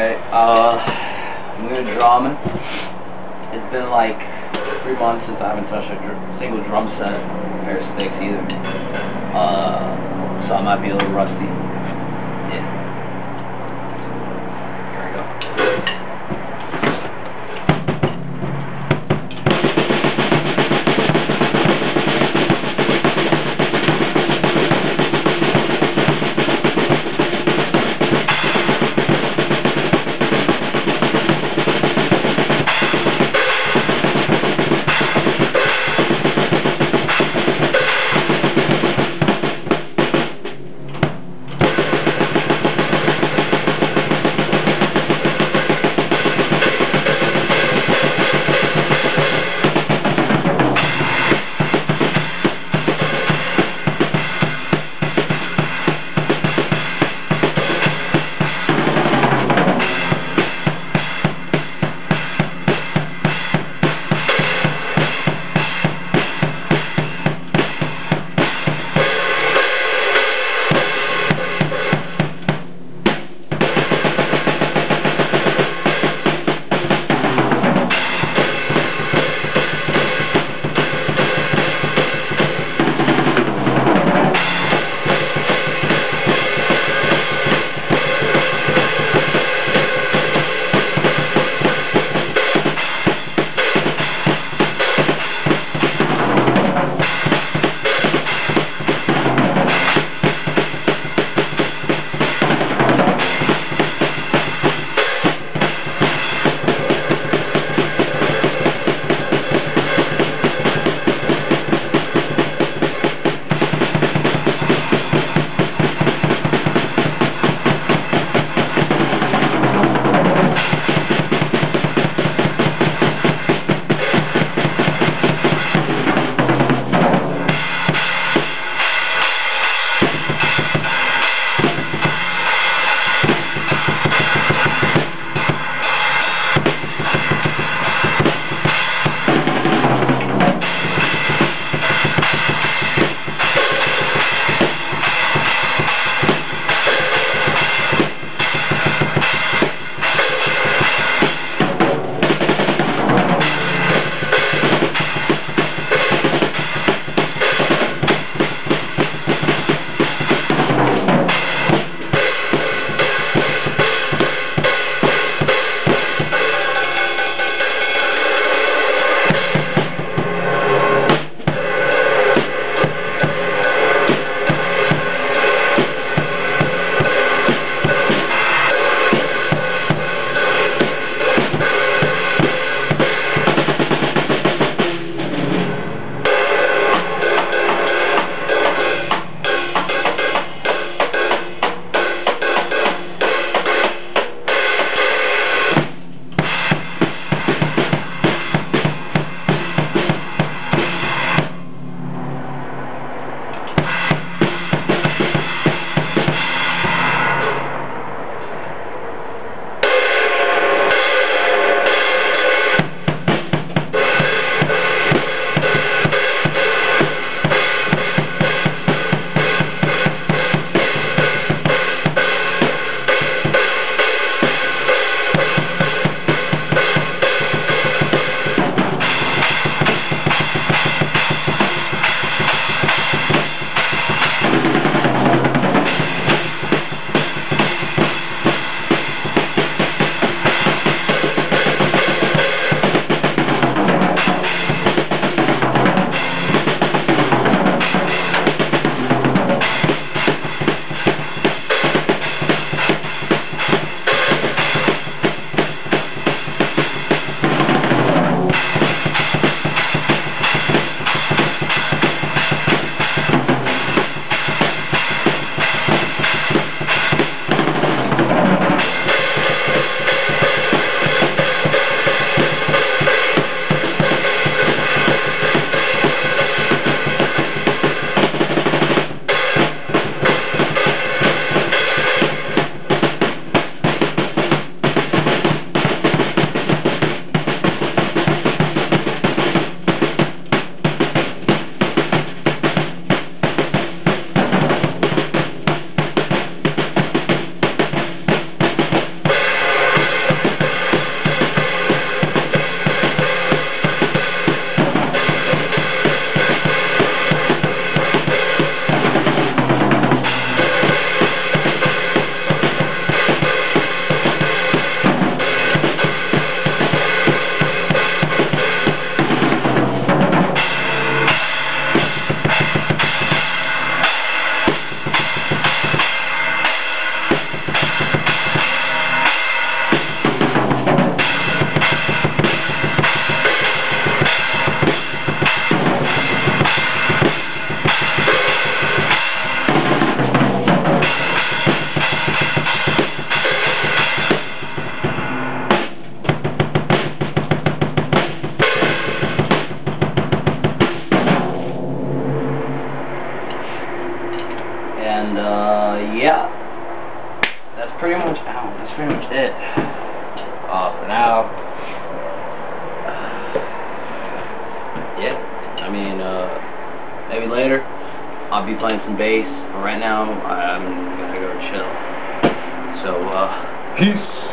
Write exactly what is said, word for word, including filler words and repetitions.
Alright, uh, I'm gonna drum. It's been like three months since I haven't touched a dr single drum set, pair of sticks either. Uh, so I might be a little rusty. Yeah. Here we go. And uh, yeah, that's pretty much ow, that's pretty much it. Uh, for now, yeah. I mean, uh, maybe later I'll be playing some bass. But right now, I'm gonna go chill. So, uh, peace.